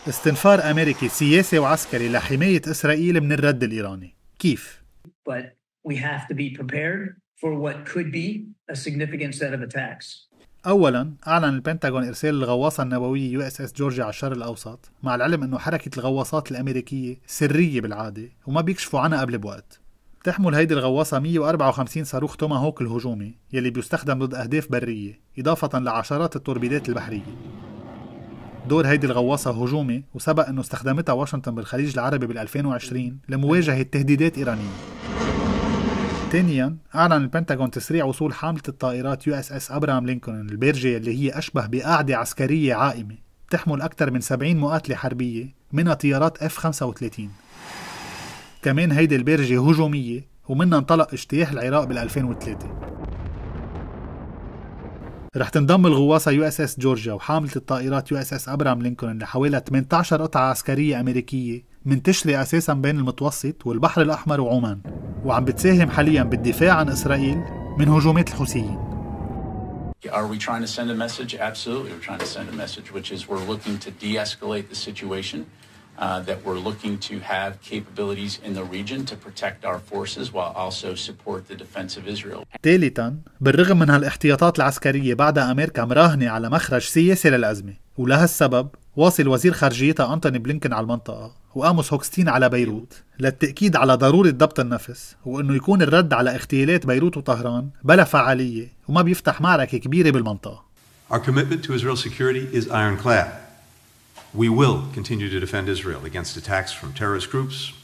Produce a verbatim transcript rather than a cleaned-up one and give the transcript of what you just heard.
استنفار أمريكي سياسي وعسكري لحماية إسرائيل من الرد الإيراني، كيف؟ But we have to be prepared for what could be a significant set of attacks. أولاً، أعلن البنتاغون إرسال الغواصة النووية يو إس إس جورجيا على الشرق الأوسط، مع العلم أنه حركة الغواصات الأمريكية سرية بالعادة وما بيكشفوا عنها قبل بوقت. تحمل هيدي الغواصة مية وأربعة وخمسين صاروخ توماهوك الهجومي يلي بيستخدم ضد أهداف برية، إضافة لعشرات التوربيدات البحرية. دور هيدي الغواصة هجومي، وسبق أنه استخدمتها واشنطن بالخليج العربي بال2020 لمواجهة تهديدات إيرانية. ثانياً، أعلن البنتاغون تسريع وصول حاملة الطائرات يو إس إس أبراهام لينكولن البيرجي اللي هي أشبه بقاعدة عسكرية عائمة تحمل أكثر من سبعين مقاتلة حربية منها طيارات إف خمسة وثلاثين. كمان هيدي البيرجي هجومية ومنها انطلق اجتياح العراق بالألفين وثلاثة. رح تنضم الغواصة يو إس إس جورجيا وحاملة الطائرات يو إس إس أبراهام لينكولن لحوالي ثمانية عشر قطعة عسكرية أمريكية منتشرة أساساً بين المتوسط والبحر الأحمر وعمان، وعم بتساهم حالياً بالدفاع عن إسرائيل من هجومات الحوثيين. Are we trying to send a message? Absolutely, we're trying to send a message, which is we're looking to de-escalate the situation, uh, that we're looking to have capabilities in the region to protect our forces while also support the defense of Israel. ثالثاً، بالرغم من هالاحتياطات العسكرية بعدها أمريكا مراهنة على مخرج سياسي للأزمة، ولهالسبب واصل وزير خارجيتها أنتوني بلينكن على المنطقة وآموس هوكستين على بيروت للتأكيد على ضرورة ضبط النفس، وأنه يكون الرد على اغتيالات بيروت وطهران بلا فعالية وما بيفتح معركة كبيرة بالمنطقة. Our commitment to Israel's security is ironclad. We will continue to defend Israel against attacks from terrorist groups,